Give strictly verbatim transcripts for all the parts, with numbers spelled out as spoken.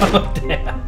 Oh, damn.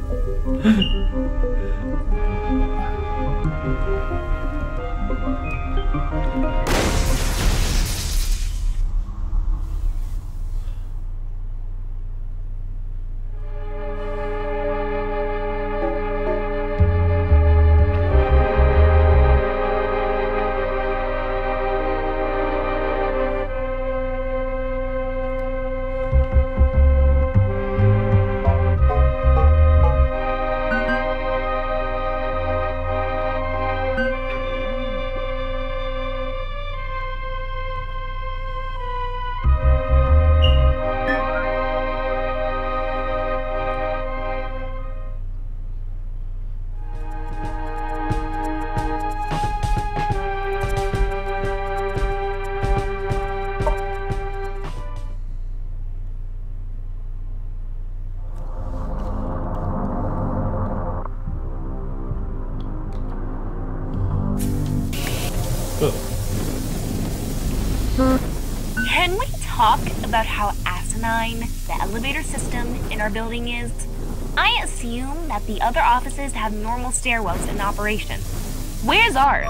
Can we talk about how asinine the elevator system in our building is? I assume that the other offices have normal stairwells in operation. Where's ours?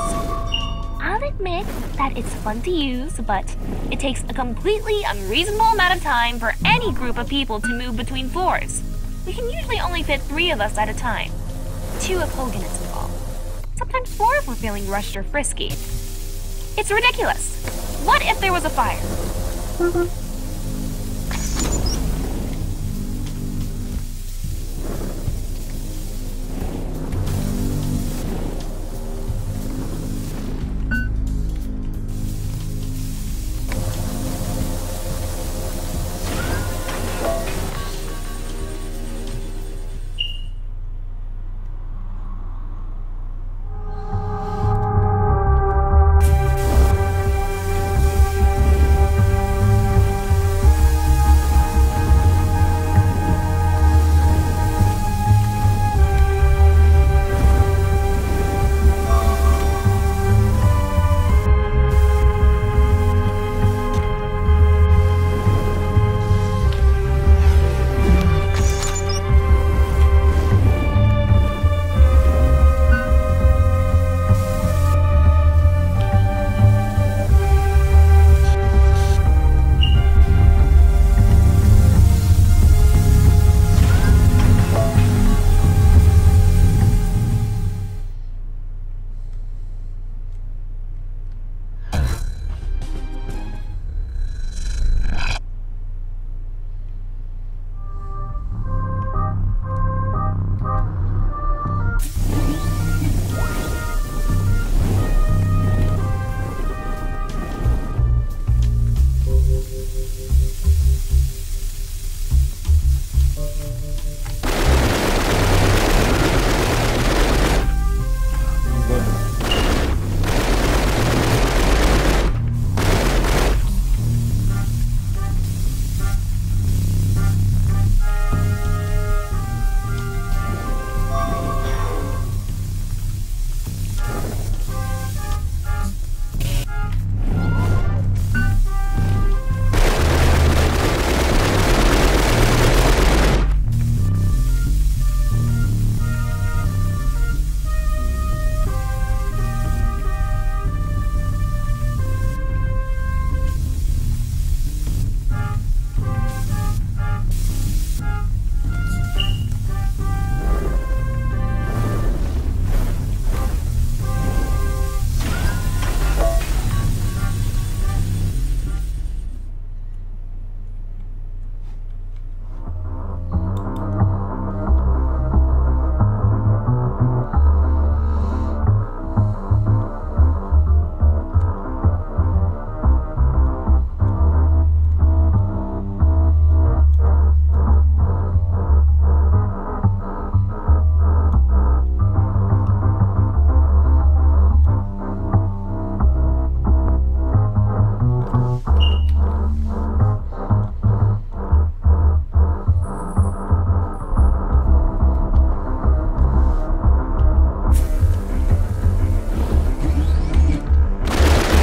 I'll admit that it's fun to use, but it takes a completely unreasonable amount of time for any group of people to move between floors. We can usually only fit three of us at a time. Two if Hogan is involved. Sometimes four if we're feeling rushed or frisky. It's ridiculous. What if there was a fire?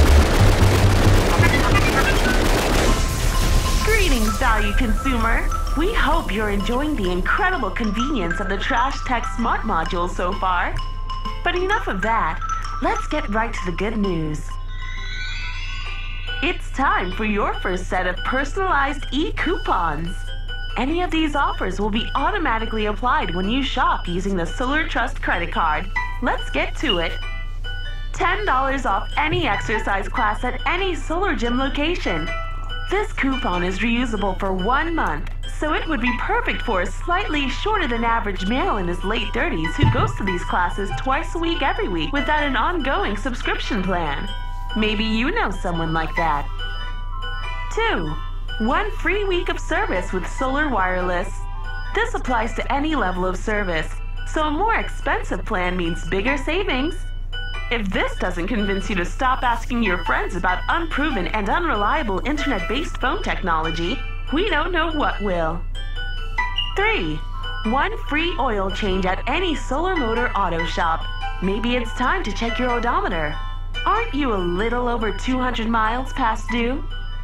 value consumer. We hope you're enjoying the incredible convenience of the Trash Tech Smart Module so far. But enough of that. Let's get right to the good news. It's time for your first set of personalized e-coupons. Any of these offers will be automatically applied when you shop using the Solar Trust credit card. Let's get to it. ten dollars off any exercise class at any Solar Gym location. This coupon is reusable for one month, so it would be perfect for a slightly shorter than average male in his late thirties who goes to these classes twice a week every week without an ongoing subscription plan. Maybe you know someone like that. two. One free week of service with Solar Wireless. This applies to any level of service, so a more expensive plan means bigger savings. If this doesn't convince you to stop asking your friends about unproven and unreliable internet-based phone technology, we don't know what will. three. One free oil change at any Solar Motor auto shop. Maybe it's time to check your odometer. Aren't you a little over two hundred miles past due?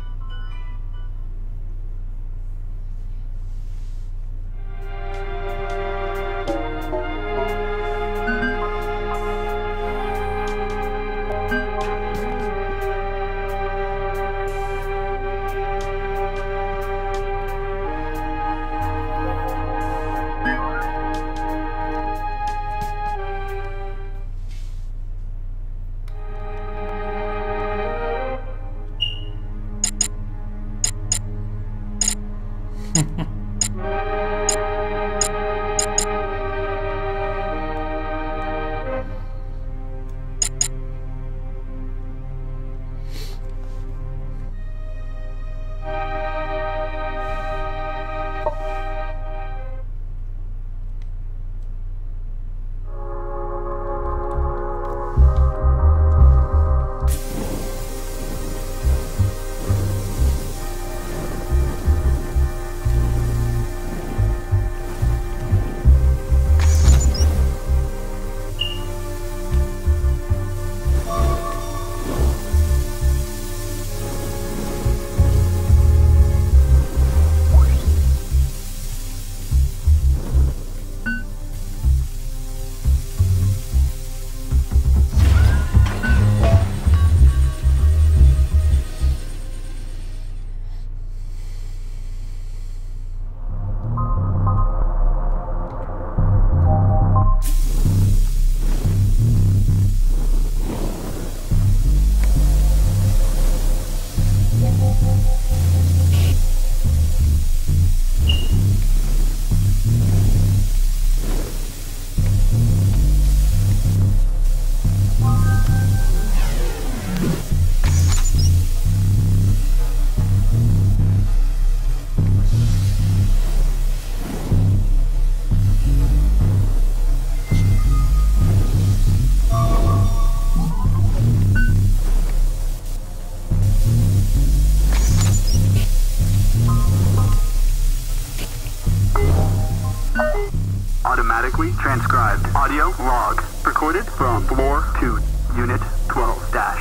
Automatically transcribed audio log recorded from floor two, unit twelve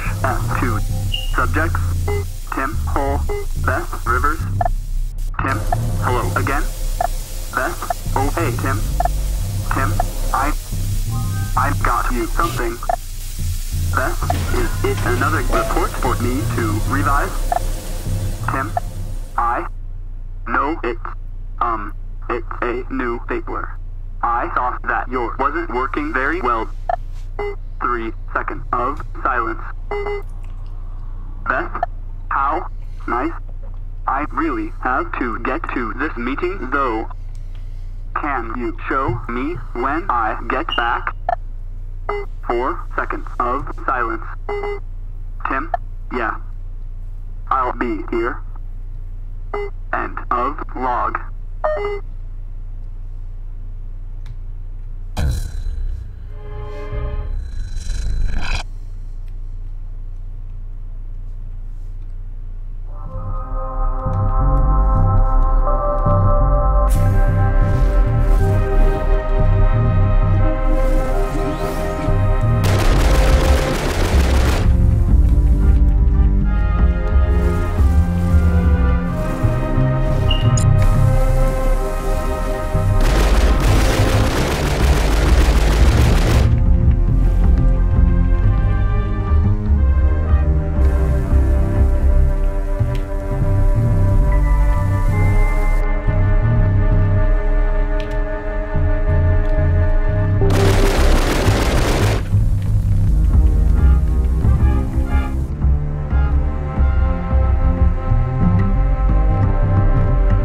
F two. Subjects: Tim, Hole, Beth, Rivers. Tim, hello again. Beth, oh hey Tim. Tim, I, I got you something. Beth, is it another report for me to revise? Tim, I, no it's, um, it's a new stapler. I thought that yours wasn't working very well. Three seconds of silence. Beth, how nice. I really have to get to this meeting though. Can you show me when I get back? Four seconds of silence. Tim, yeah. I'll be here. End of log.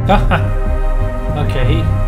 Okay.